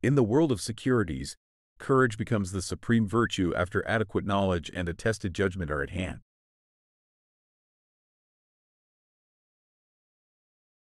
In the world of securities, courage becomes the supreme virtue after adequate knowledge and a tested judgment are at hand.